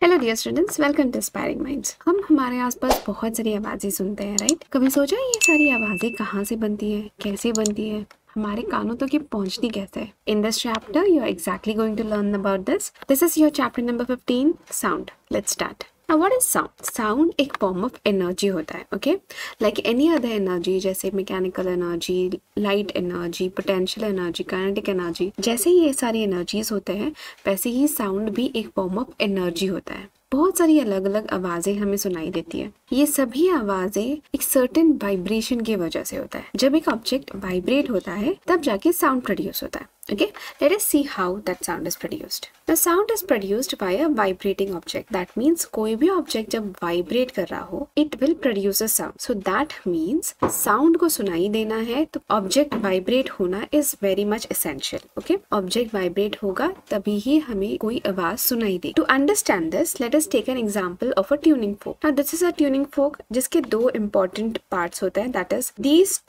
Hello dear students, welcome to inspiring minds. हम हमारे आसपास बहुत सारी आवाज़ें सुनते हैं, राइट? कभी सोचा ये सारी आवाज़ें कहाँ से बनती है, कैसे बनती है, हमारे कानों तक ये पहुंचती कैसे है? In this chapter you are exactly going to learn about this. This is your chapter number 15, sound. Let's start. Now what is sound? Sound एक फॉर्म ऑफ एनर्जी होता है, okay? Like any other energy, जैसे mechanical energy, light energy, potential energy, kinetic energy, जैसे ये सारी energies होते हैं वैसे ही साउंड भी एक फॉर्म ऑफ एनर्जी होता है। बहुत सारी अलग अलग आवाज़ें हमें सुनाई देती है। ये सभी आवाज़ें एक सर्टेन वाइब्रेशन की वजह से होता है। जब एक ऑब्जेक्ट वाइब्रेट होता है तब जाके साउंड प्रोड्यूस होता है। Okay, let us see how that sound is produced. The sound is produced by a vibrating object. That means कोई भी object जब vibrate कर रहा हो, it will produce a sound. So that means sound को सुनाई देना है तो object vibrate होना is very much essential. Okay, object vibrate होगा तभी ही हमें कोई आवाज सुनाई दे. To understand this, let us take an example of a tuning fork. Now this is a tuning fork जिसके दो important parts होते हैं. That is these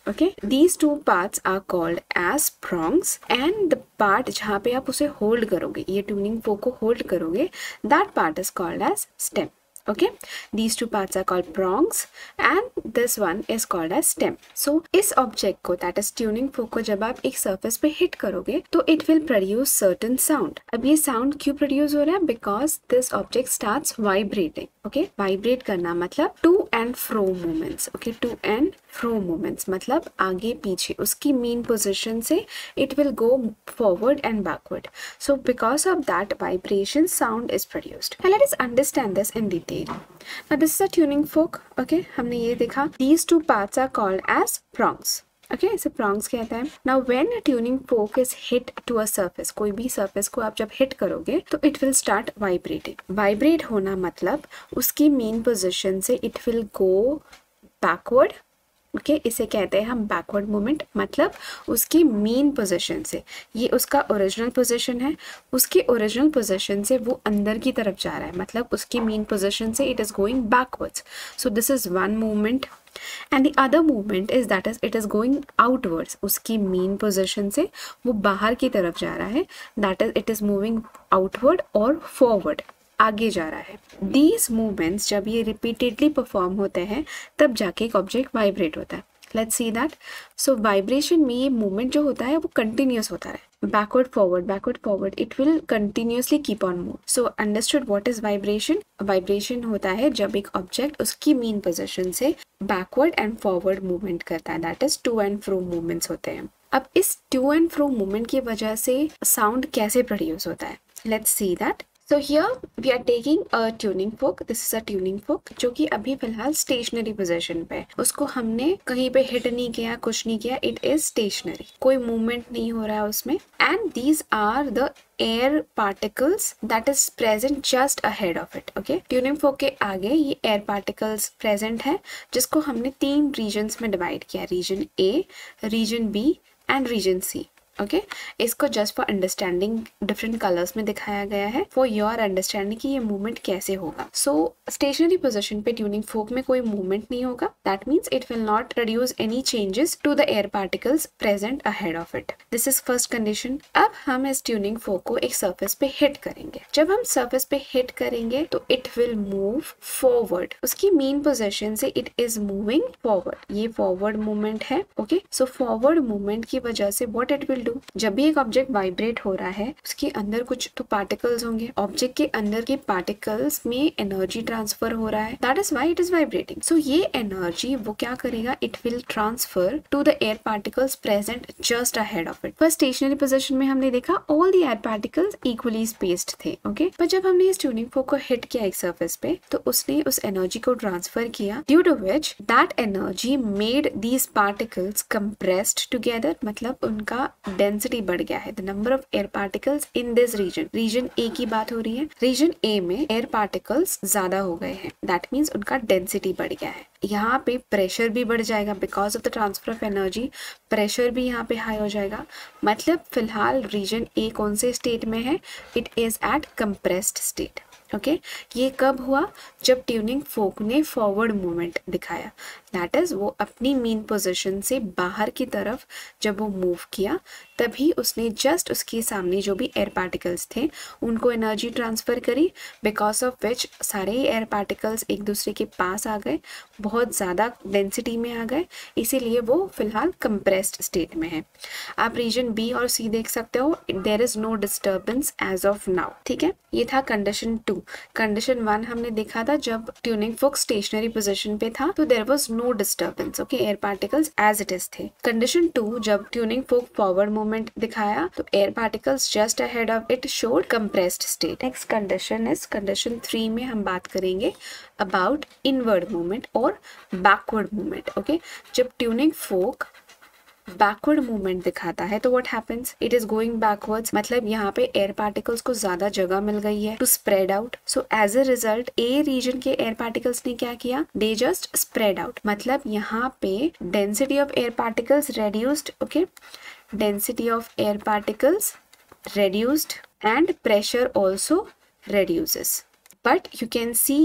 two parts are called as prongs. And the part जहाँ पे आप उसे hold करोगे, ये ट्यूनिंग फोक को होल्ड करोगे, that part is called as stem. Okay, these two parts are called prongs and this one is called as stem. So इस object को, that is tuning fork को, जब आप एक surface पे hit करोगे तो it will produce certain sound. अब ये sound क्यों produce हो रहा है? Because this object starts vibrating. Okay, vibrate करना मतलब to and fro movements. Okay, to and fro movements मतलब आगे पीछे, उसकी mean position से it will go forward and backward. So because of that vibration, sound is produced. And let us understand this in detail. Now this is a tuning fork. Okay, हमने ये देखा. These two parts are called as prongs. Okay, इसे prongs कहते हैं. Now when a tuning fork is hit to a surface, कोई भी surface को आप जब hit करोगे तो it will start vibrating. Vibrate होना मतलब उसकी mean position से it will go backward. Okay इसे कहते हैं हम बैकवर्ड मूवमेंट, मतलब उसकी मीन पोजीशन से, ये उसका ओरिजिनल पोजीशन है, उसकी ओरिजिनल पोजीशन से वो अंदर की तरफ जा रहा है, मतलब उसकी मीन पोजीशन से it is going backwards. So this is one movement and the other movement is that is it is going outwards. उसकी मीन पोजीशन से वो बाहर की तरफ जा रहा है, that is it is moving outward और फॉरवर्ड, आगे जा रहा है. दीज मूवमेंट्स जब ये रिपीटेडली परफॉर्म होते हैं तब जाके एक ऑब्जेक्ट वाइब्रेट होता है. Let's see that. So vibration में ये मूवमेंट जो होता है वो कंटिन्यूस होता है, backward forward, it will continuously keep on move. So understood what is vibration? Vibration होता है जब एक ऑब्जेक्ट उसकी मीन पोजीशन से बैकवर्ड एंड फॉरवर्ड मूवमेंट करता है, that is to and fro movements होते हैं. अब इस टू एंड फ्रो मूवमेंट की वजह से साउंड कैसे प्रोड्यूस होता है? Let's see that. So here we are taking a tuning fork. This is a tuning fork जो कि अभी फिलहाल स्टेशनरी पोजीशन पे है. उसको हमने कहीं पे हिट नहीं किया, कुछ नहीं किया. इट इज स्टेशनरी, कोई मूवमेंट नहीं हो रहा है उसमें. And these are the air particles that is present just ahead of it. Okay, tuning fork के आगे ये एयर पार्टिकल्स प्रेजेंट है जिसको हमने 3 रीजन्स में डिवाइड किया, region A, region B and region C. Okay, इसको just for understanding different colours में दिखाया गया है फॉर योर अंडरस्टैंडिंग कि ये मूवमेंट कैसे होगा. सो स्टेशनरी पोजीशन पे ट्यूनिंग फोक में कोई मूवमेंट नहीं होगा. That means it will not produce any changes to the air particles present ahead of it. This is first condition. अब हम इस ट्यूनिंग फोक को एक सर्फेस पे हिट करेंगे. जब हम सर्फेस पे हिट करेंगे तो इट विल मूव फॉरवर्ड. उसकी मीन पोजीशन से इट इज मूविंग फॉरवर्ड. ये फॉरवर्ड मूवमेंट है. ओके, सो फॉरवर्ड मूवमेंट की वजह से व्हाट इट विल, जब भी एक ऑब्जेक्ट वाइब्रेट हो रहा है उसके अंदर कुछ तो पार्टिकल्स होंगे. ऑब्जेक्ट के अंदर के पार्टिकल्स में एनर्जी ट्रांसफर हो रहा है, that is why it is vibrating. So ये एनर्जी वो क्या करेगा, it will transfer to the air particles present just ahead of it. First stationary position में हमने देखा all the air particles equally spaced थे. ओके, पर जब हमने इस ट्यूनिंग फोक को हिट किया एक सरफेस पे तो उसने उस एनर्जी को ट्रांसफर किया, due to which that energy made these particles compressed together, मतलब उनका डेंसिटी बढ़ गया है. The number of air particles in this region A की बात हो रही है. रीजन ए में एयर पार्टिकल्स ज्यादा हो गए हैं, दैट मीन्स उनका डेंसिटी बढ़ गया है. यहाँ पे प्रेशर भी बढ़ जाएगा because of the transfer of energy. Pressure भी यहाँ पे हाई हो जाएगा. मतलब फिलहाल रीजन ए कौन से स्टेट में है, it is at compressed state. Okay, ये कब हुआ, जब ट्यूनिंग फोक ने फॉरवर्ड मूवमेंट दिखाया, दैट इज वो अपनी मीन पोजीशन से बाहर की तरफ जब वो मूव किया तभी उसने जस्ट उसके सामने जो भी एयर पार्टिकल्स थे उनको एनर्जी ट्रांसफर करी, बिकॉज ऑफ विच सारे एयर पार्टिकल्स एक दूसरे के पास आ गए, बहुत ज़्यादा डेंसिटी में आ गए, इसीलिए वो फिलहाल कंप्रेस्ड स्टेट में है। आप रीजन बी और सी देख सकते हो, there is no disturbance as of now. ठीक है, ये था कंडीशन 2। कंडीशन 1 हमने देखा था जब ट्यूनिंग फोक स्टेशनरी पोजीशन पे था तो there was no disturbance, okay, air particles as it is थे। कंडीशन 2 जब ट्यूनिंग फोक फॉरवर्ड मूवमेंट दिखाया तो air particles just ahead of it showed compressed state. Next condition is condition 3 में हम बात करेंगे अबाउट इनवर्ड मूवमेंट और backward movement. Okay, जब ट्यूनिंग फोक बैकवर्ड मूवमेंट दिखाता है तो what happens, it is going backwards, मतलब यहाँ पे एयर पार्टिकल्स को ज्यादा जगह मिल गई है to spread out. So as a result A region के एयर पार्टिकल्स ने क्या किया, दे जस्ट स्प्रेड आउट, मतलब यहाँ पे density of air particles reduced, okay, density of air particles reduced and pressure also reduces. But you can see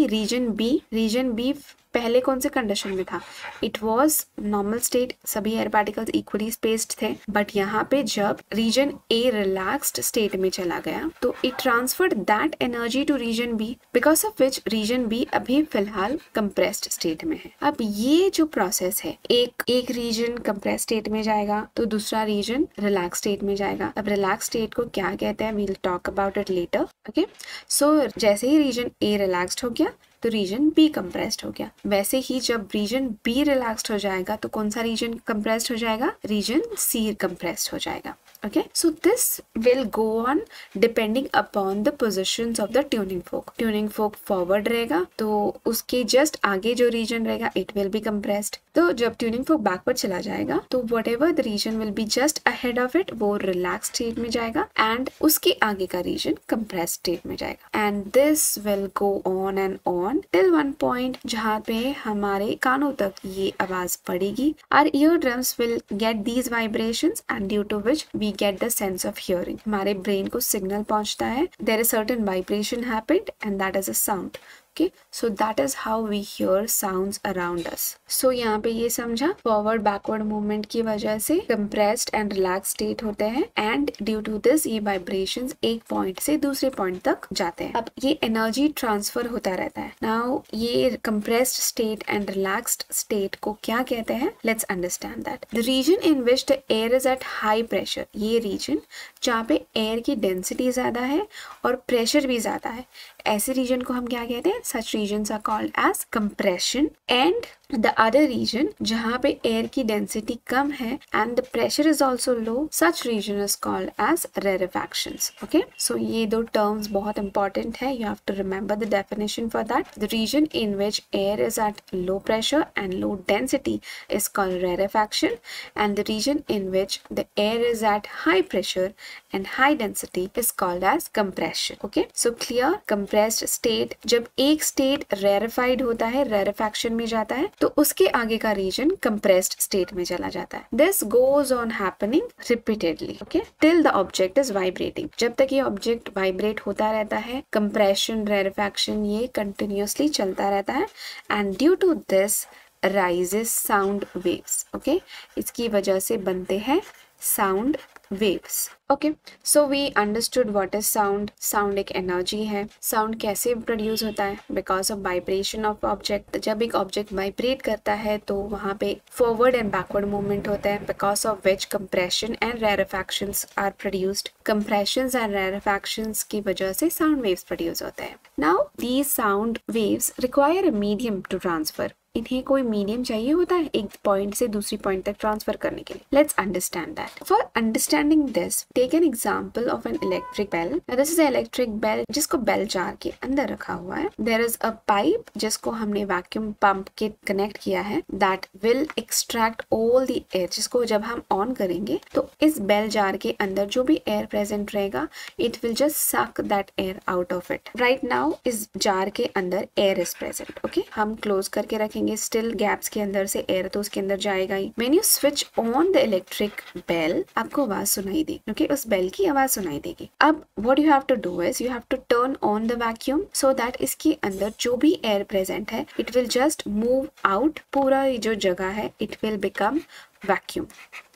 region B पहले कौन से कंडीशन में था, इट वॉज नॉर्मल स्टेट, सभी एयर पार्टिकल्स इक्वली स्पेस्ड थे, बट यहाँ पे जब रीजन ए रिलैक्स्ड स्टेट में चला गया तो it transferred that energy to region B, because of which region B अभी फिलहाल कंप्रेस्ड स्टेट में है। अब ये जो प्रोसेस है, एक रीजन कंप्रेस्ड स्टेट में जाएगा तो दूसरा रीजन रिलैक्स स्टेट में जाएगा। अब रिलैक्स स्टेट को क्या कहते हैं, we will talk about it later. Okay, so जैसे ही रीजन ए रिलैक्स्ड हो गया तो रीजन बी कंप्रेस्ड हो गया, वैसे ही जब रीजन बी रिलैक्स्ड हो जाएगा तो कौन सा रीजन कंप्रेस्ड हो जाएगा, रीजन सी कंप्रेस्ड हो जाएगा। Okay, so this will go on depending upon the positions of the tuning fork. Tuning fork forward रहेगा तो उसके जस्ट आगे जो रीजन रहेगा इट विल बी कंप्रेस्ड, तो जब ट्यूनिंग फोक बैकवर्ड चला जाएगा तो whatever the region will be just ahead of it वो रिलैक्स स्टेट में जाएगा एंड उसके आगे का रीजन कंप्रेस्ड स्टेट में जाएगा, and this will go on and on till one point जहाँ पे हमारे कानों तक ये आवाज पड़ेगी। Our ear drums will get these vibrations and due to which we get the sense of hearing. हमारे ब्रेन को सिग्नल पहुंचता है, there is certain vibration happened and that is a sound. Okay, so that is how we hear sounds around us. So यहाँ पे ये समझा forward backward movement की वजह से कंप्रेस्ड एंड रिलैक्स स्टेट होते हैं एंड ड्यू टू दिस ये वाइब्रेशंस एक पॉइंट से दूसरे पॉइंट तक जाते हैं। अब ये एनर्जी ट्रांसफर होता रहता है। नाउ ये compressed state and relaxed state को क्या कहते हैं, let's understand that. The region in which the air is at high pressure, ये रीजन जहाँ पे एयर की डेंसिटी ज्यादा है और प्रेशर भी ज्यादा है, ऐसे रीजन को हम क्या कहते हैं, such regions are called as compression, and the other region जहाँ पे एयर की डेंसिटी कम है and the pressure is also low, such region is called as rarefactions. Okay, so ये दो terms बहुत important है, you have to remember the definition for that. The region in which air is at low pressure and low density is called rarefaction, and the region in which the air is at high pressure and high density is called as compression. Okay, so clear? Compressed state, जब एक state rarefied होता है, rarefaction में जाता है, तो उसके आगे का रीजन कंप्रेस्ड स्टेट में चला जाता है। This goes on happening repeatedly, okay, till the object is vibrating, जब तक ये ऑब्जेक्ट वाइब्रेट होता रहता है, कंप्रेशन रेरेफैक्शन ये कंटिन्यूअसली चलता रहता है and due to this rises sound waves. Okay, इसकी वजह से बनते हैं sound waves. Okay, so we understood what is sound. Sound एक एनर्जी है। साउंड कैसे प्रोड्यूस होता है, because of vibration of object. जब एक ऑब्जेक्ट वाइब्रेट करता है तो वहाँ पे फॉरवर्ड एंड बैकवर्ड मूवमेंट होता है, because of which compression and rarefactions are produced. Compressions and rarefactions की वजह से साउंड वेव्स प्रोड्यूस होते हैं। Now these sound waves require a medium to transfer, इन्हें कोई मीडियम चाहिए होता है एक पॉइंट से दूसरी पॉइंट तक ट्रांसफर करने के लिए। Let's understand that. For understanding this take an example of an electric bell. This is a electric bell जिसको बेल जार के अंदर रखा हुआ है। देयर इज अ पाइप जिसको हमने वैक्यूम पंप के कनेक्ट किया है, that will extract all the air, जिसको जब हम ऑन करेंगे तो इस बेल जार के अंदर जो भी एयर प्रेजेंट रहेगा it will just suck that air out of it. Right now इस जार के अंदर एयर इज प्रेजेंट। ओके, हम क्लोज करके रखेंगे स्टिल गैप्स के अंदर से एयर तो उसके अंदर जाएगा ही। When you switch on the electric bell आपको आवाज सुनाई देगी। ओके, उस बेल की आवाज सुनाई देगी। अब what you have to do is you have to turn on the vacuum so that इसके अंदर जो भी एयर प्रेजेंट है it will just move out. पूरा जो जगह है it will become vacuum.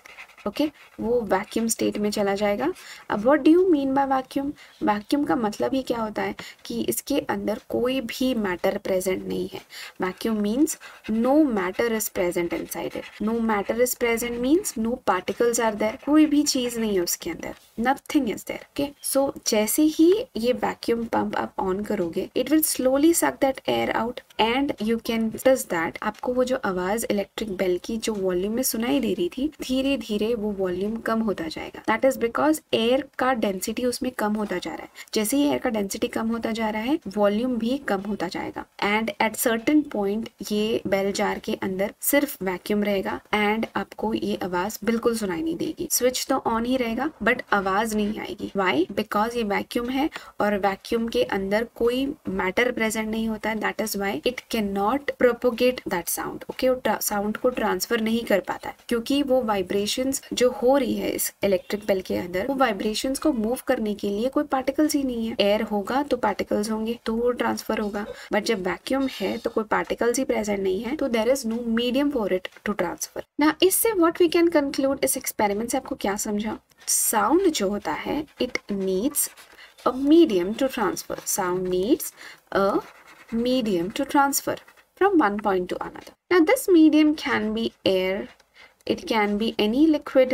Okay, वो वैक्यूम स्टेट में चला जाएगा। अब what do you mean by vacuum? Vacuum का मतलब ही क्या होता है कि इसके अंदर कोई भी मैटर प्रेजेंट नहीं है। Vacuum means no matter is present inside it. No matter is present means no particles are there, कोई भी चीज नहीं है उसके अंदर, nothing is there. Okay, so जैसे ही ये वैक्यूम पंप आप ऑन करोगे, it will slowly suck that air out and you can notice that आपको वो जो आवाज इलेक्ट्रिक बेल की जो वॉल्यूम में सुनाई दे रही थी, धीरे धीरे वो वॉल्यूम कम होता जाएगा। दैट इज बिकॉज एयर का डेंसिटी उसमें कम होता जा रहा है। जैसे ही एयर का डेंसिटी कम होता जा रहा है, वॉल्यूम भी कम होता जाएगा एंड एट सर्टेन पॉइंट ये बेल जार के अंदर सिर्फ वैक्यूम रहेगा एंड आपको ये आवाज बिल्कुल सुनाई नहीं देगी। स्विच तो ऑन ही रहेगा बट आवाज नहीं आएगी। व्हाई? बिकॉज ये वैक्यूम है और वैक्यूम के अंदर कोई मैटर प्रेजेंट नहीं होता है। That is why it can not propagate that sound. Okay, sound को ट्रांसफर नहीं कर पाता है क्योंकि वो वाइब्रेशंस जो हो रही है इस इलेक्ट्रिक बेल के अंदर, वो वाइब्रेशंस को मूव करने के लिए कोई पार्टिकल्स ही नहीं है। एयर होगा तो पार्टिकल्स होंगे तो वो ट्रांसफर होगा, बट जब वैक्यूम है तो कोई पार्टिकल्स ही प्रेजेंट नहीं है, तो there is no medium for it to transfer. ना इससे व्हाट वी कैन कंक्लूड, इस एक्सपेरिमेंट से आपको क्या समझा? साउंड जो होता है it needs a medium to transfer. Sound needs a medium to transfer from one point to another. Now this medium can be air, it can be any liquid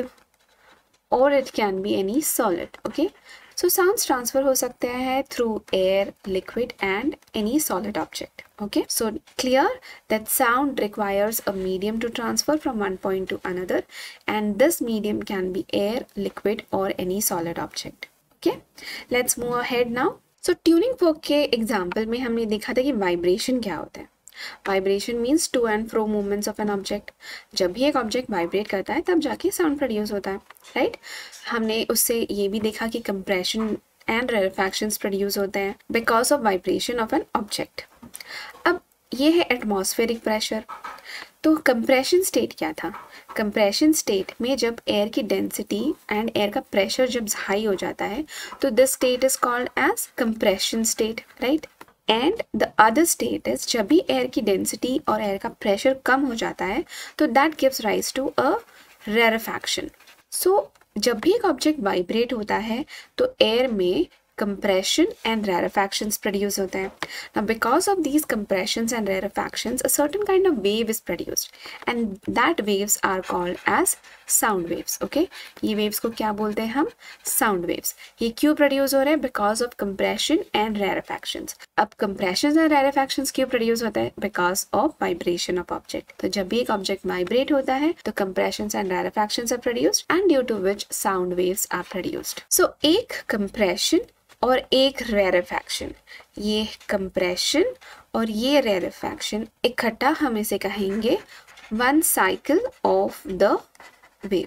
or it can be any solid. Okay, so sounds transfer हो सकते हैं through air, liquid and any solid object. Okay, so clear that sound requires a medium to transfer from one point to another and this medium can be air, liquid or any solid object. Okay, let's move ahead now. So tuning fork के example में हमने देखा था कि vibration क्या होता है। Vibration means to and fro movements of an object. जब भी एक ऑब्जेक्ट वाइब्रेट करता है तब जाके साउंड प्रोड्यूस होता है, राइट? हमने उससे ये भी देखा कि कंप्रेशन एंड रेरफैक्शंस प्रोड्यूस होते हैं because of vibration of an object. अब ये है एटमॉस्फेरिक प्रेशर। तो कंप्रेशन स्टेट क्या था? कंप्रेशन स्टेट में जब एयर की डेंसिटी एंड एयर का प्रेशर जब हाई हो जाता है तो this state is called as compression state, right? And the other state is जब भी एयर की डेंसिटी और एयर का प्रेशर कम हो जाता है तो that gives rise to a rarefaction. So जब भी एक ऑब्जेक्ट वाइब्रेट होता है तो एयर में compression and rarefactions produce होते हैं। Now because of these compressions and rarefactions, a certain kind of wave is produced and that waves are called as sound waves. Okay, ये waves को क्या बोलते हैं हम? Sound waves. ये क्यों produce हो रहे हैं? Because of compression and rarefactions. अब compressions and rarefactions क्यों produce होता है? Because of vibration of object. तो जब भी एक object vibrate होता है तो compressions and rarefactions are produced and due to which sound waves are produced. So एक compression और एक रेरफैक्शन, ये कंप्रेशन और ये रेरफैक्शन इकट्ठा हम इसे कहेंगे one cycle of the wave.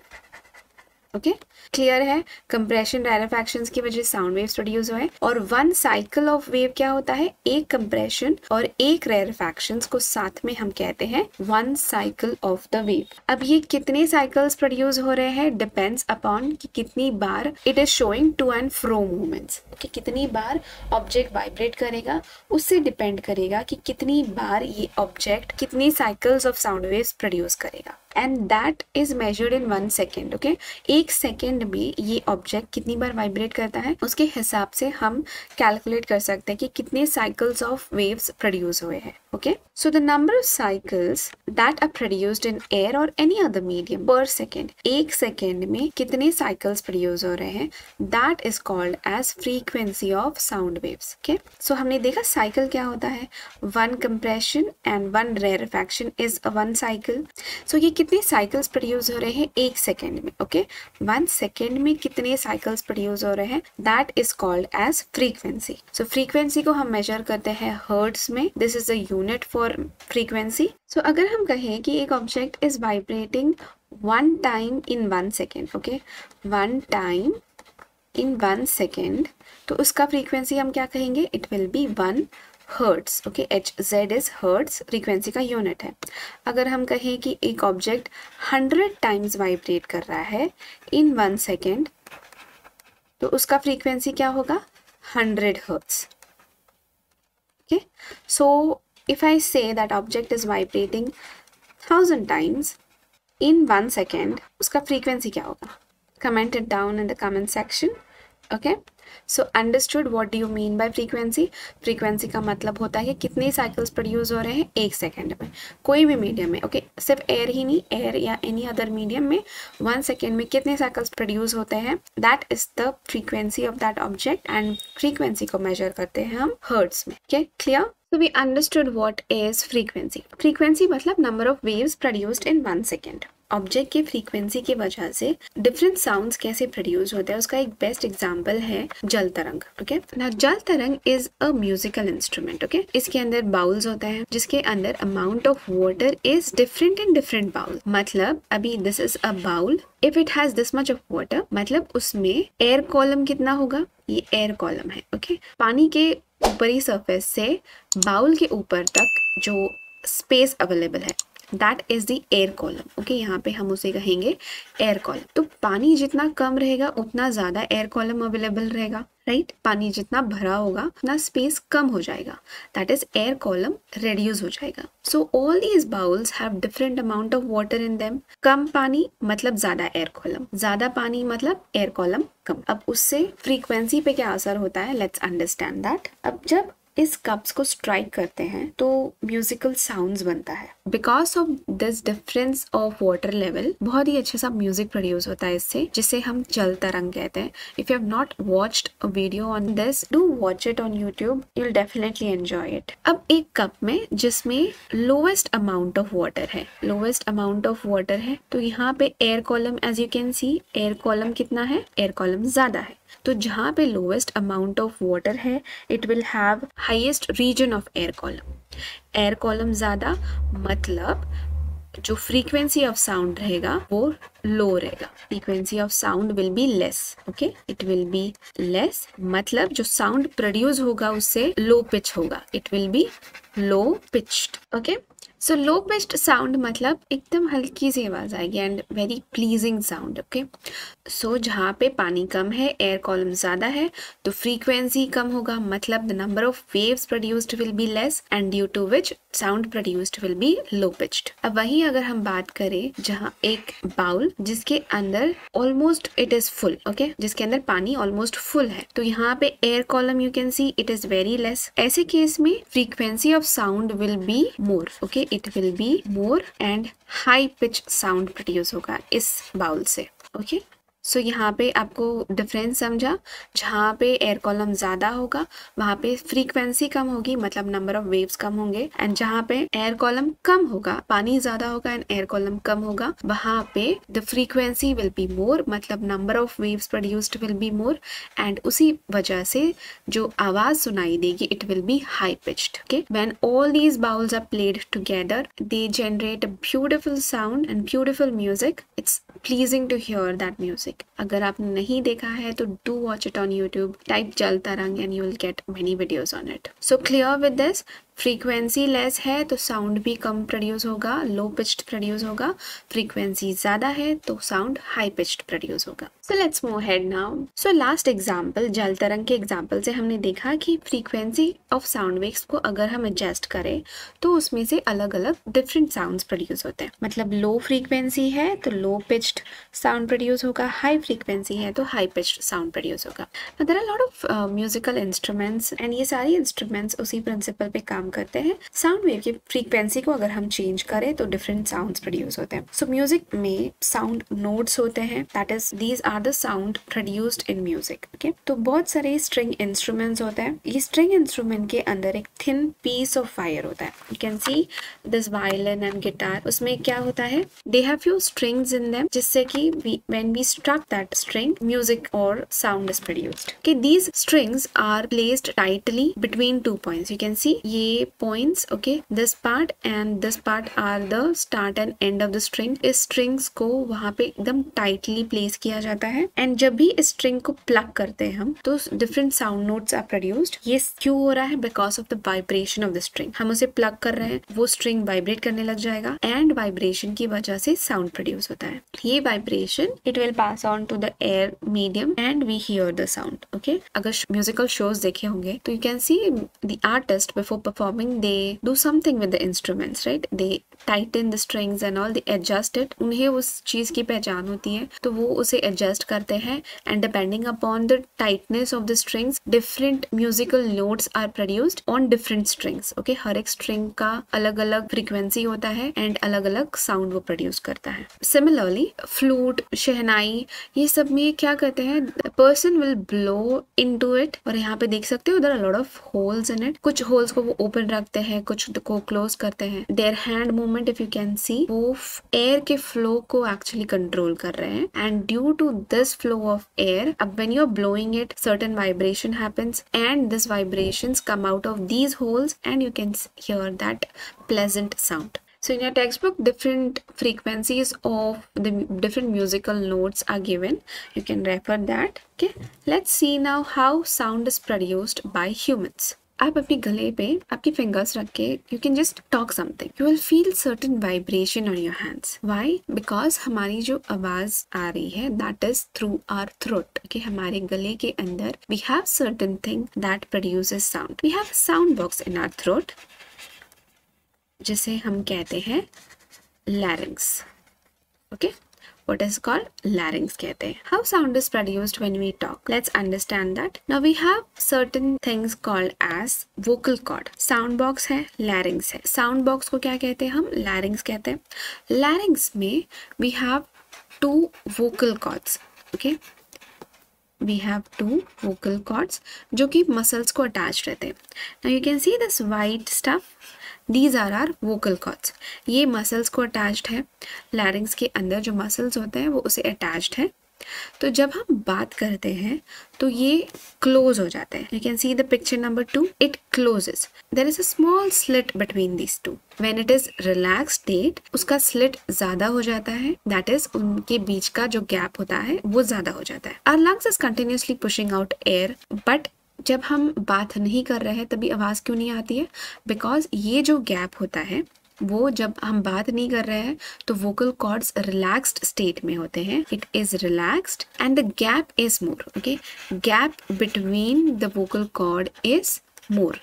Okay, clear है? कंप्रेशन रेरफैक्शंस की वजह से साउंड वेव्स प्रोड्यूस हुए और वन साइकिल ऑफ वेव क्या होता है? एक कंप्रेशन और एक रेरफैक्शंस को साथ में हम कहते हैं one cycle of the wave. अब ये कितने साइकिल्स प्रोड्यूस हो रहे हैं डिपेंड्स अपॉन कि कितनी बार it is showing to and fro movements, कि कितनी बार ऑब्जेक्ट वाइब्रेट करेगा उससे डिपेंड करेगा कि कितनी बार ये ऑब्जेक्ट कितनी cycles of sound waves produce करेगा and that is measured in 1 second. Okay, एक सेकेंड में ये ऑब्जेक्ट कितनी बार वाइब्रेट करता है उसके हिसाब से हम कैलकुलेट कर सकते हैं कि कितने साइकिल्स ऑफ वेव्स प्रोड्यूस हुए हैं। Okay, so the number of cycles that are produced in air और any other medium per second, एक सेकेंड में कितने साइकिल्स प्रोड्यूस हो रहे हैं, that is called as frequency of sound waves. Okay, so हमने देखा साइकिल क्या होता है? One compression and one rarefaction is one cycle. So ये कितने साइकिल्स प्रोड्यूस हो रहे हैं एक सेकेंड में? ओके, 1 सेकेंड में कितने साइकिल्स प्रोड्यूस हो रहे हैं, that is called as frequency. So frequency को हम मेजर करते हैं हर्ट्ज में। This is the unit for frequency. So अगर हम कहें कि एक object is vibrating 1 time in 1 second, okay, 1 time in 1 second, तो उसका फ्रीक्वेंसी हम क्या कहेंगे? It will be 1 hertz. Okay, HZ is hertz, frequency का यूनिट है। अगर हम कहें कि एक ऑब्जेक्ट 100 टाइम्स वाइब्रेट कर रहा है इन 1 सेकेंड तो उसका फ्रीक्वेंसी क्या होगा? 100 hertz. Okay, so if I say that object is vibrating 1000 times in 1 second उसका फ्रीक्वेंसी क्या होगा? Comment it down in the comment section. Okay, so understood what do you mean by frequency. Frequency का मतलब होता है कि कितने cycles produce हो रहे हैं 1 सेकेंड में, कोई भी मीडियम में. ओके, सिर्फ एयर ही नहीं, एयर या एनी अदर मीडियम में 1 सेकेंड में कितने साइकिल्स प्रोड्यूस होते हैं, that is the frequency of that object. And frequency को मेजर करते हैं हम हर्ट्ज में. Okay, clear? So we understood what is frequency. Frequency मतलब number of waves produced in 1 second. Object की फ्रीक्वेंसी की वजह से डिफरेंट साउंड्स कैसे प्रोड्यूस होते हैं उसका एक बेस्ट एग्जांपल है जल तरंग. ओके, ना jal tarang is a musical instrument. Okay, इसके अंदर बाउल्स होता है जिसके अंदर amount of water is different in different bowl. मतलब अभी this is a bowl, if it has this much of water मतलब उसमें एयर कॉलम कितना होगा, ये एयर कॉलम है. ओके, पानी के ऊपरी सरफेस से बाउल के ऊपर तक जो स्पेस अवेलेबल है that is the air column. Okay, यहाँ पे हम उसे कहेंगे एयर कॉलम. तो पानी जितना कम रहेगा उतना ज्यादा एयर कॉलम अवेलेबल रहेगा, राइट? पानी जितना भरा होगा उतना स्पेस कम हो जाएगा, that is air column reduce हो जाएगा. So all these bowls have different amount of water in them. कम पानी मतलब ज्यादा एयर कॉलम, ज्यादा पानी मतलब एयर कॉलम कम. अब उससे फ्रीक्वेंसी पे क्या असर होता है, लेट्स अंडरस्टैंड दैट. अब जब इस कप्स को स्ट्राइक करते हैं तो म्यूजिकल साउंड्स बनता है. Because of this difference of water level बहुत ही अच्छा सा म्यूजिक प्रोड्यूस होता है इससे, जिसे हम जल तरंग कहते हैं. If you have not watched a video on this, do watch it on YouTube, you will definitely enjoy it. अब एक कप में जिसमें लोवेस्ट अमाउंट ऑफ वाटर है, लोवेस्ट अमाउंट ऑफ वाटर है, तो यहाँ पे air column, as you can see air column कितना है, एयर कॉलम ज्यादा है. तो जहाँ पे लोवेस्ट अमाउंट ऑफ वाटर है it will have highest region of air column. Air column ज्यादा मतलब जो फ्रीक्वेंसी ऑफ साउंड रहेगा वो लो रहेगा. Frequency of sound will be less. Okay, it will be less मतलब जो साउंड प्रोड्यूस होगा उससे लो पिच होगा, it will be low pitched. Okay, so low pitched sound मतलब एकदम हल्की सी आवाज आएगी and very pleasing sound. Okay, so जहाँ पे पानी कम है, एयर कॉलम ज्यादा है, तो फ्रीक्वेंसी कम होगा मतलब the number of waves produced will be less and due to which sound produced will be low pitched. अब वही अगर हम बात करें जहाँ एक बाउल जिसके अंदर almost it is full, okay, जिसके अंदर पानी ऑलमोस्ट फुल है, तो यहाँ पे air column you can see it is very less. ऐसे केस में frequency of sound will be more. Okay, it will be more and high pitch sound produce होगा इस बाउल से. ओके, सो यहाँ पे आपको डिफरेंस समझा. जहाँ पे एयर कॉलम ज्यादा होगा वहाँ पे फ्रीक्वेंसी कम होगी मतलब नंबर ऑफ वेव्स कम होंगे. एंड जहाँ पे एयर कॉलम कम होगा, पानी ज्यादा होगा एंड एयर कॉलम कम होगा, वहाँ पे the frequency will be more मतलब number of waves produced will be more. And उसी वजह से जो आवाज सुनाई देगी it will be high pitched. Okay, when all these bowls are played together they generate a beautiful sound and beautiful music. It's pleasing to hear that music. अगर आपने नहीं देखा है तो do watch it on YouTube, type jal tarang and you will gate many videos on it. So clear with this, frequency less है तो sound भी कम प्रोड्यूस होगा, लो पिच्ड प्रोड्यूस होगा. फ्रीक्वेंसी ज्यादा है तो साउंड हाई पिच्ड प्रोड्यूस होगा. So let's move ahead now. So last example, jal tarang के एग्जांपल से हमने देखा कि फ्रीक्वेंसी ऑफ साउंड वेव्स को अगर हम एडजस्ट करें तो उसमें से अलग अलग डिफरेंट साउंड्स प्रोड्यूस होते हैं. मतलब लो फ्रीक्वेंसी है तो लो पिच्ड साउंड प्रोड्यूस होगा, हाई फ्रीक्वेंसी है तो हाई पिच्ड साउंड प्रोड्यूस होगा. There are lot of musical instruments and ये सारी इंस्ट्रूमेंट्स उसी प्रिंसिपल पे काम करते हैं. साउंड वेव की फ्रीक्वेंसी को अगर हम चेंज करें तो डिफरेंट साउंड्स प्रोड्यूस होते हैं. सो म्यूजिक में साउंड नोट्स होते हैं, that is these are the sound produced in music. Okay, तो बहुत सारे स्ट्रिंग इंस्ट्रूमेंट्स होते हैं. ये स्ट्रिंग इंस्ट्रूमेंट के अंदर एक थिन पीस ऑफ वायर होता है. You can see this violin and guitar. उसमें क्या होता है, they have few strings in them जिससे कि when we struck that string music और sound is produced. Okay, these strings are placed tightly between 2 points. You can see ये points, okay, this part and this part are the start and end of the string. इस strings को वहाँ पे एकदम tightly place किया जाता है and जब भी इस string को plug करते हैं हम तो different sound notes are produced. ये क्यों हो रहा है? Because of the vibration of the string. हम उसे plug कर रहे हैं, वो string vibrate करने लग जाएगा and vibration की वजह से sound produce होता है. ये vibration it will pass on to the air medium and we hear the sound. Okay, अगर म्यूजिकल शोज देखे होंगे तो you can see the artist before performing they do something with the instruments, right? They tighten the strings and all, they adjust it. उन्हें उस चीज की पहचान होती है तो वो उसे एडजस्ट करते हैं and depending upon the tightness of the strings different musical notes are produced on different strings. Okay, हर एक स्ट्रिंग का अलग अलग फ्रीक्वेंसी होता है एंड अलग अलग साउंड वो प्रोड्यूस करता है। सिमिलरली फ्लूट, शहनाई, ये सब में क्या करते हैं, person will blow into it. और यहाँ पे देख सकते हो there are lot of holes in it. कुछ होल्स को वो ओपन रखते हैं, कुछ को क्लोज करते हैं। There hand movement if you can see, वो एयर के फ्लो को एक्चुअली कंट्रोल कर रहे हैं and due to this flow of air, अब when you are blowing it certain vibration happens and this vibrations come out of these holes and you can hear that pleasant sound. So in your textbook different frequencies of the different musical notes are given. You can refer that. Okay, let's see now how sound is produced by humans. आप अपने गले पे आपकी fingers रख के you can just talk something. You will feel certain vibration on your hands. Why? Because हमारी जो आवाज आ रही है that is through our throat. Okay, हमारे गले के अंदर we have certain thing that produces sound. We have a sound box in our throat जिसे हम कहते हैं larynx. Okay, what is called larynx कहते हैं. How sound is produced when we talk? Let's understand that. Now we have certain things called as vocal cord. Sound box है, larynx है. Sound box को क्या कहते हैं हम? Larynx कहते हैं. Larynx में we have two vocal cords. Okay, we have two vocal cords जो कि muscles को attached रहते हैं. Now you can see this white stuff. These are our vocal cords. ये muscles को attached है. larynx के अंदर जो muscles होते हैं वो उसे attached है. तो जब हम बात करते हैं तो ये close हो जाते हैं. You can see the picture number 2. It closes. There is a small slit between these two. When it is relaxed state, उसका slit ज़्यादा हो जाता है. That is उनके बीच का जो gap होता है वो ज़्यादा हो जाता है. Our lungs is continuously pushing out air, but जब हम बात नहीं कर रहे हैं तभी आवाज़ क्यों नहीं आती है? बिकॉज ये जो गैप होता है वो जब हम बात नहीं कर रहे हैं तो वोकल कॉर्ड्स रिलैक्स्ड स्टेट में होते हैं. It is relaxed and the gap is more. Okay, gap between the vocal cord is more.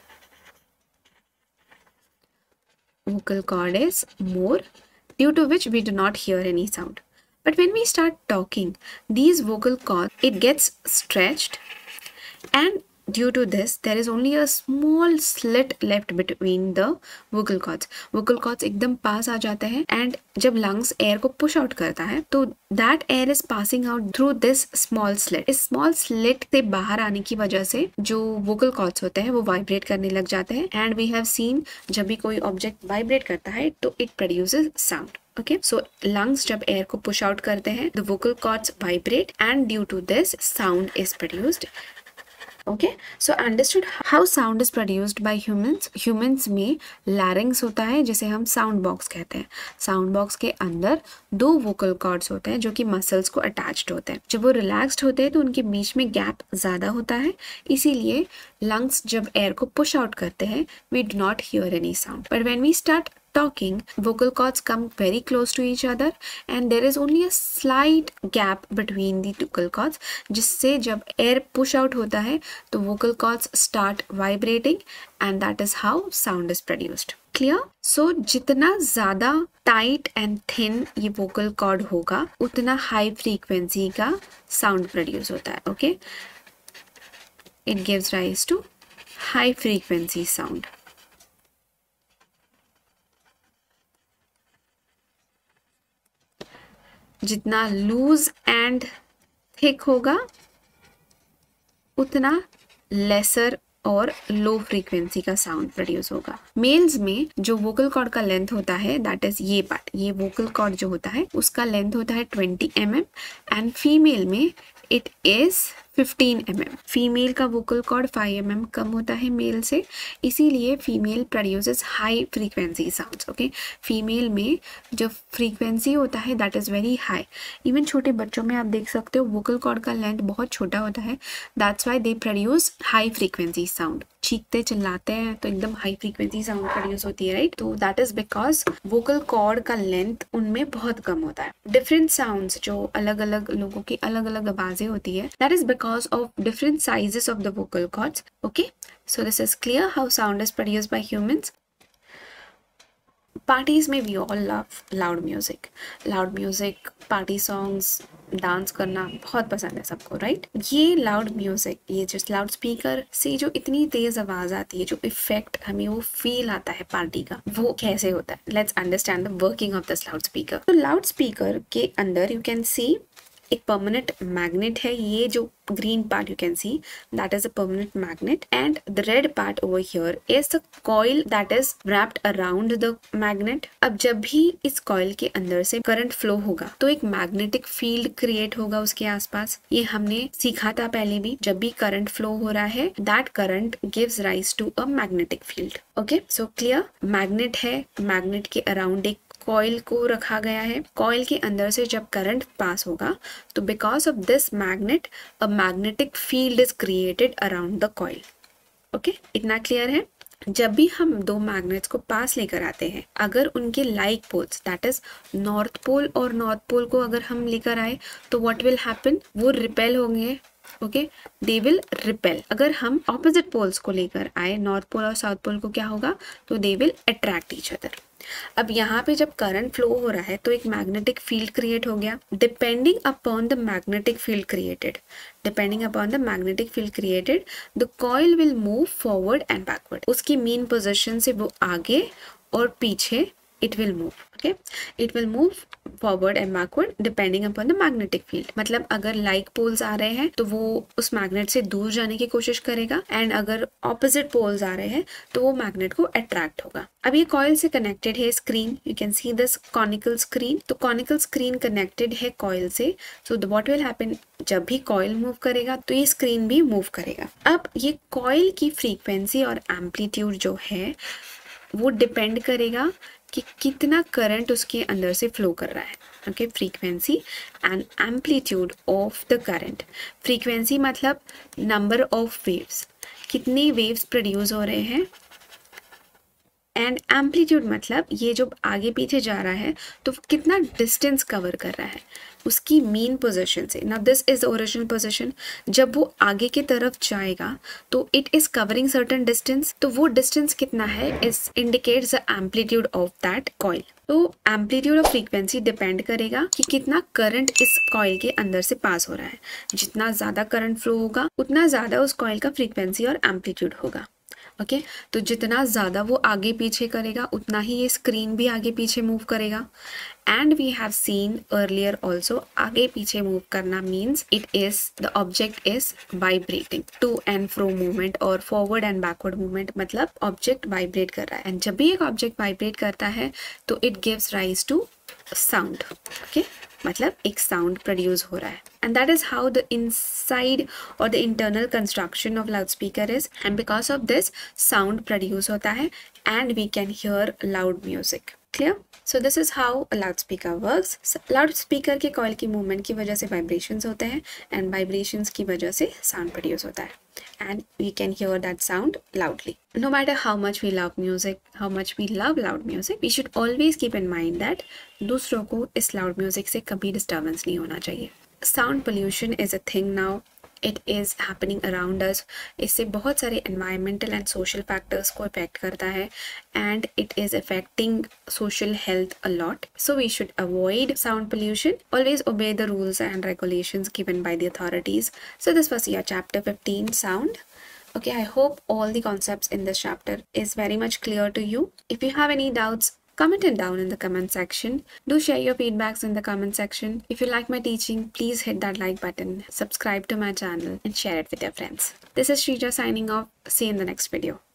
Vocal cord is more, due to which we do not hear any sound. But when we start talking, these vocal cords, it gets stretched, and due to this there is only a small slit left between the vocal cords. Vocal cords एकदम पास आ जाते हैं and जब lungs air को push out करता है तो that air is passing out through this small slit. इस small slit से बाहर आने की वजह से जो vocal cords होते हैं वो vibrate करने लग जाते हैं and we have seen जब भी कोई object vibrate करता है तो it produces sound. Okay, so lungs जब air को push out करते हैं the vocal cords vibrate and due to this sound is produced. Okay, so understood how sound is produced by humans. Humans में larynx होता है जिसे हम sound box कहते हैं. Sound box के अंदर दो vocal cords होते हैं जो कि muscles को attached होते हैं. जब वो relaxed होते हैं तो उनके बीच में gap ज़्यादा होता है, इसीलिए lungs जब air को push out करते हैं we do not hear any sound. But when we start talking, vocal cords come very close to each other and there is only a slight gap between the vocal cords, जिससे जब air push out होता है तो vocal cords start vibrating and that is how sound is produced. Clear? So जितना ज़्यादा tight and thin ये vocal cord होगा उतना high frequency का sound produce होता है. Okay? It gives rise to high frequency sound. जितना लूज एंड थिक होगा उतना लेसर और लो फ्रीक्वेंसी का साउंड प्रोड्यूस होगा. मेल्स में जो वोकल कॉर्ड का लेंथ होता है दैट इज ये पार्ट, ये वोकल कॉर्ड जो होता है उसका लेंथ होता है 20 mm एंड फीमेल में इट इज 15 mm। फीमेल का वोकल कॉर्ड 5 mm कम होता है मेल से, इसीलिए female produces high frequency sounds. Okay, female में जो फ्रीक्वेंसी होता है that is very high. Even छोटे बच्चों में आप देख सकते हो वोकल कॉर्ड का लेंथ बहुत छोटा होता है, that's why they produce high frequency sound. चीखते चिल्लाते हैं तो एकदम हाई फ्रीक्वेंसी साउंड प्रोड्यूस होती है, राइट? तो that is because vocal cord का लेंथ उनमें बहुत कम होता है। डिफरेंट साउंड्स जो अलग अलग लोगों की अलग अलग आवाजें होती है, that is because of different sizes of the vocal cords. Okay, so this is clear how sound is produced by humans. Parties में we all love loud music. Loud music, party songs, dance करना बहुत पसंद है सबको, right? ये loud music, ये जो loud speaker से जो इतनी तेज आवाज आती है, जो इफेक्ट हमें वो फील आता है पार्टी का, वो कैसे होता है? Let's understand the working of this loudspeaker. तो लाउड स्पीकर के अंदर यू कैन सी एक परमानेंट मैग्नेट है। ये जो green part you can see, that is a permanent magnet, and the red part over here is the coil that is wrapped around the magnet. अब जब भी इस coil के अंदर से करंट फ्लो होगा तो एक मैग्नेटिक फील्ड क्रिएट होगा उसके आसपास। ये हमने सीखा था पहले भी, जब भी करंट फ्लो हो रहा है that current gives rise to a magnetic field. Okay, so clear? Magnet है, मैग्नेट के अराउंड एक कॉइल को रखा गया है। कॉइल के अंदर से जब करंट पास होगा तो because of this magnet a magnetic field is created around the coil. Okay, इतना क्लियर है? जब भी हम दो मैग्नेट्स को पास लेकर आते हैं, अगर उनके like poles that is north pole और नॉर्थ पोल को अगर हम लेकर आए तो व्हाट विल हैपन? वो रिपेल होंगे। Okay, they will repel. अगर हम ऑपोजिट पोल्स को लेकर आए, नॉर्थ पोल और साउथ पोल को, क्या होगा? तो they will attract each other. अब यहाँ पे जब करंट फ्लो हो रहा है तो एक मैग्नेटिक फील्ड क्रिएट हो गया। Depending upon the magnetic field created, the coil will move forward and backward. उसकी मीन पोजीशन से वो आगे और पीछे it will move. Okay, it will move forward and backward depending upon the magnetic field. मतलब अगर like poles आ रहे हैं तो वो उस मैग्नेट से दूर जाने की कोशिश करेगा, एंड अगर opposite poles आ रहे हैं तो वो मैग्नेट को अट्रैक्ट होगा। अब ये कॉइल से कनेक्टेड है screen, you can see this conical screen. तो कॉनिकल स्क्रीन कनेक्टेड है कॉइल से, सो व्हाट विल हैपन? जब भी कॉइल मूव करेगा तो ये स्क्रीन भी मूव करेगा। अब ये कॉइल की फ्रीक्वेंसी और एम्पलीट्यूड जो है वो डिपेंड करेगा कि कितना करंट उसके अंदर से फ्लो कर रहा है। Okay, frequency and amplitude of the current. Frequency मतलब नंबर ऑफ वेव्स, कितनी वेव्स प्रोड्यूस हो रहे हैं, एंड एम्पलीट्यूड मतलब ये जो आगे पीछे जा रहा है तो कितना डिस्टेंस कवर कर रहा है उसकी मीन पोजीशन से। Now this is original position. जब वो आगे की तरफ जाएगा तो it is covering certain distance, तो वो डिस्टेंस कितना है is indicates the amplitude of that coil. तो एम्पलीट्यूड ऑफ फ्रीक्वेंसी डिपेंड करेगा कि कितना करंट इस कॉइल के अंदर से पास हो रहा है। जितना ज्यादा करंट फ्लो होगा उतना ज्यादा उस कॉइल का फ्रीक्वेंसी और एम्पलीट्यूड होगा। ओके, तो जितना ज़्यादा वो आगे पीछे करेगा उतना ही ये स्क्रीन भी आगे पीछे मूव करेगा। And we have seen earlier also, आगे पीछे मूव करना means it is the object is vibrating. To and fro movement और फॉरवर्ड एंड बैकवर्ड मूवमेंट मतलब ऑब्जेक्ट वाइब्रेट कर रहा है, एंड जब भी एक ऑब्जेक्ट वाइब्रेट करता है तो it gives rise to sound. Okay, मतलब एक साउंड प्रोड्यूस हो रहा है, and that is how the inside और the internal construction of loudspeaker is, and because of this sound produce होता है and we can hear loud music. Clear? So this is how a loudspeaker works. Loudspeaker के coil की movement की वजह से vibrations होते हैं, and vibrations की वजह से साउंड प्रोड्यूस होता है, and we can hear that sound loudly. No matter how much we love music, how much we love loud music, we should always keep in mind that दूसरों को इस loud music से कभी disturbance नहीं होना चाहिए। Sound pollution is a thing now. It is happening around us. इससे बहुत सारे environmental and social factors को affect करता है, and it is affecting social health a lot. So we should avoid sound pollution. Always obey the rules and regulations given by the authorities. So this was your chapter 15, sound. Okay, I hope all the concepts in this chapter is very much clear to you. If you have any doubts, comment it down in the comment section. Do share your feedbacks in the comment section. If you like my teaching, please hit that like button, subscribe to my channel and share it with your friends. This is Shrija signing off. See you in the next video.